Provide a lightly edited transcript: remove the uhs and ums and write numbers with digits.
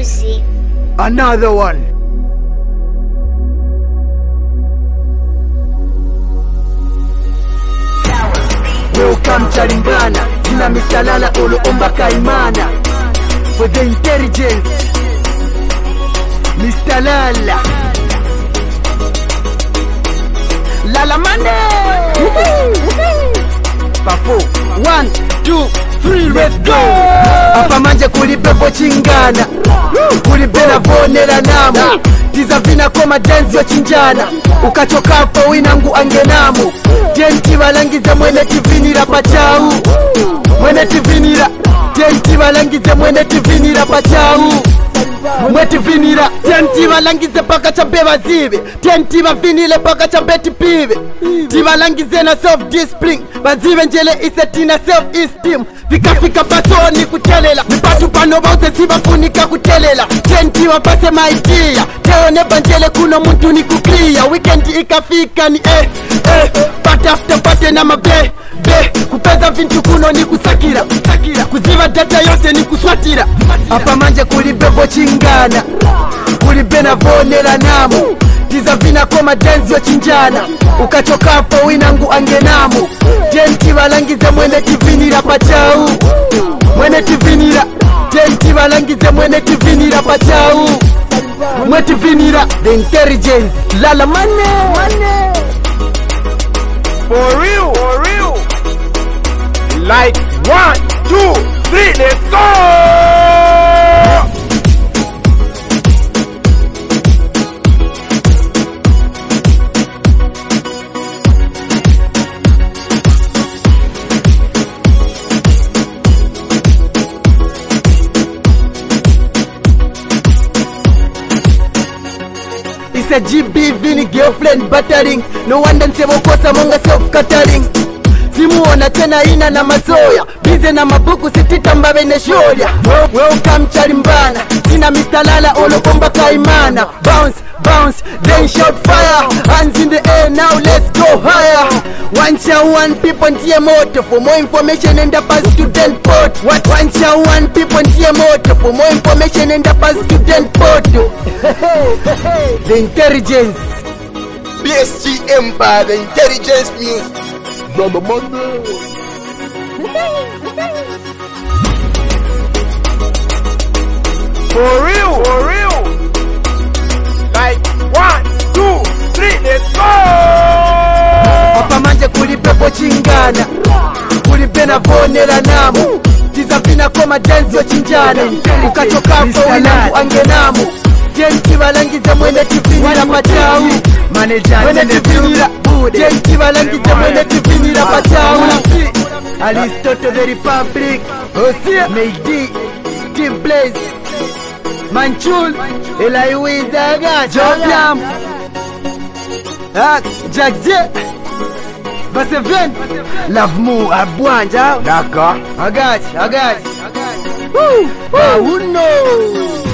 music. Another one. Welcome Chalimbana, Sina Mr. Lala Olo Omba Kaimana. For the intelligence, Mr. Lala Lala Monday. Pafo 1, 2, 3, let's go. Apa manje kulipepo chingana, kulipena vonera namu, tiza vina koma dance yo chinjana, ukachoka hapo winangu angenamu. Tenti balangize mwene tivinira pachau, mwene tivinira. Tenti balangize mwene tivinira pachau, mwete vinira. Tenti balangize paka chambe bazibe, tenti bavinile paka chambe tipibe. Tibalangize na self discipline, bazibe njele isetina self esteem. Fika pasoni kutelela, mipatu pano bauze sibafunika kutelela. Tenti wapase maidia, teone banjele kuno muntu ni kuklia. Weekend ikafika ni Part after part na mabe kupeza vintu kuno ni kusakira, kuziva data yote ni kuswatira. Apa manje kulibevo chingana, kulibena vonera namu, tiza vina koma dance yo chinjana, ukachoka hapo winangu angenamu. Tenti balangize mwene tivinira pachau, mwene tivinira. Tenti balangize mwene tivinira pachau, mwete vinira. The intelligence, Lala Money. For real, for real. Like 1, 2, 3, let's go. It's a GBV ni girlfriend battering. No wonder nsebo kosa monga self-catering. Simuona tena ina na masoya, bize na mabuku sitita mbabe ne shoria. Welcome Chalimbana, Sina Mr. Lala Olo Omba Kaimana. Bounce, bounce, then shout fire. Hands in the air, now let's go higher. One shall one people ntie moto. For more information enda pa student port. One shall one people ntie moto. For more information enda pa student port. The intelligence, BSG Empire, the intelligence music. Lala Monday. For real, for real. Like 1, 2, 3, let's go. apa manje kulipepo chingana, kulipena vonera namu, tiza vina koma dance yo chinjana, ukachoka hapo winangu angenamu. Tenti balangize mwene tivinira pachau, mwene tivinira. Tenti balangize mwene tivinira pachau. Aristotle the Republic, Osia Meidi, Team Blaze, Manchul, Elaiwiza Jobiam, Jack J, Baseven, Love Mu Abwanja, Naka. Agach. Woo! Who knows?